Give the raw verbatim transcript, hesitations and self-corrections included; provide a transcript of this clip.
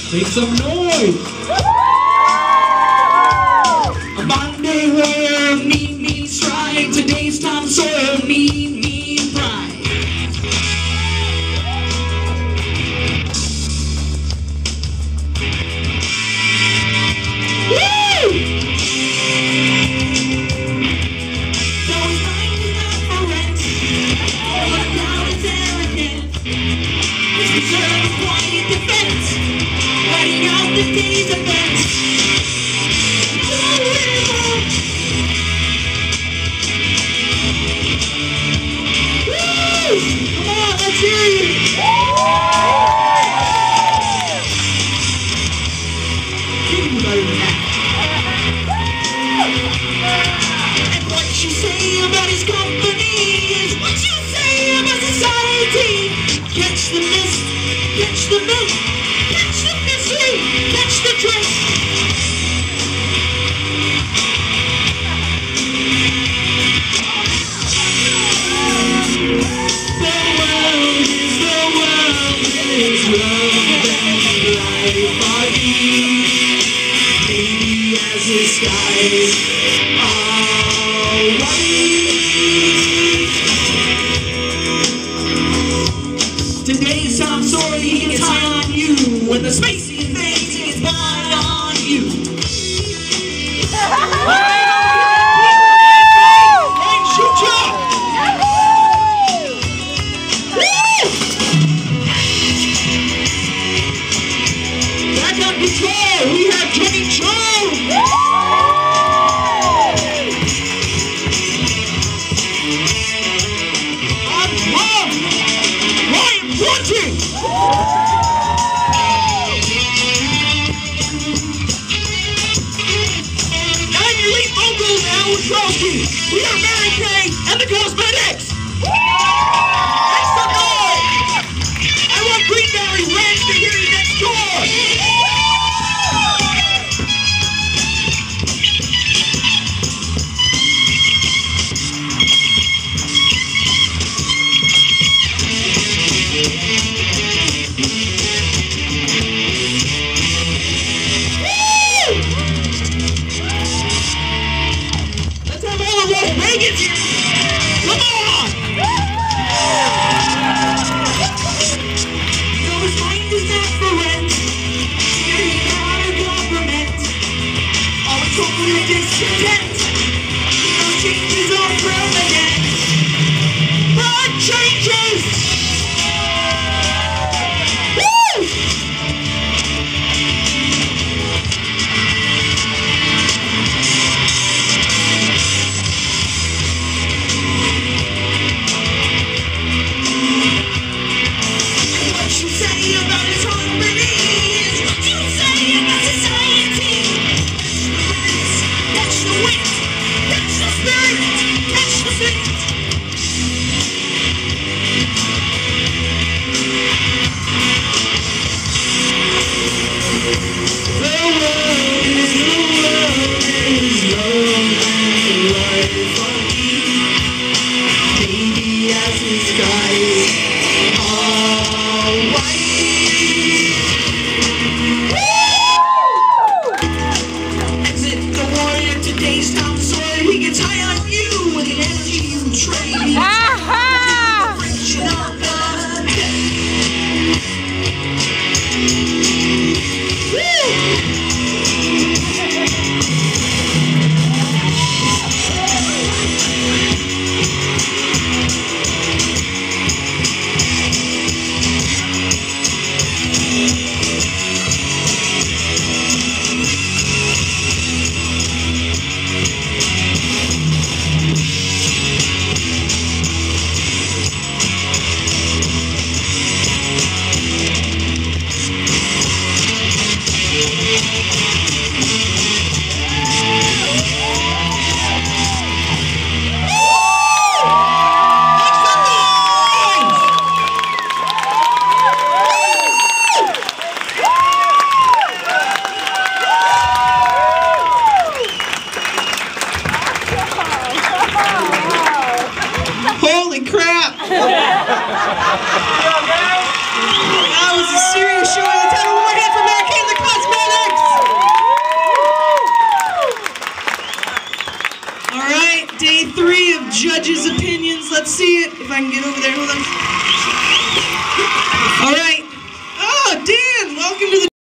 Make some noise! A Monday warrior, mean, mean stride. Today's Tom Sawyer, mean, mean pride. Woo! Though his mind is not for rent, but now it's arrogant. His reserve of quiet defense, writing out the day's events. Woo! Come on, let's hear you! You can do better than that. And what you say about his company is what you say about society. Catch the mist, catch the myth, catch the mystery, catch the drift. The world is the world, is love and life are deep. Maybe as the skies are white. Today's Tom Sawyer, he gets high on you. When the spacey things, he gets by on you. Hey, shoot ya! Back on control, we have Kenny Jones! On drum, Ryan Punching! And your lead vocals, Al Wachowski. We are Mary Kay and the Cosmetics! Make some noise! I want Greenberry Ranch to hear you next door! Let's have all of Las Vegas here! Come on! So his mind is not for rent. He's not a government. Always hopefully discontent. No changes are permanent. But changes! Woo! What you say about his company is what you say about society. Catch the wind, catch the spirit, catch the beat. The world is the world is love and life are deep. Maybe as the skies are white. Exit the warrior, today's Tom Sawyer. He gets high on you with the energy you trade. Friction of the death. Woo! That was a serious show. Let's have a warm hand for Mary Kay. judges' opinions. Let's see it. If I can get over there. Hold on. All right. Oh, Dan, welcome to the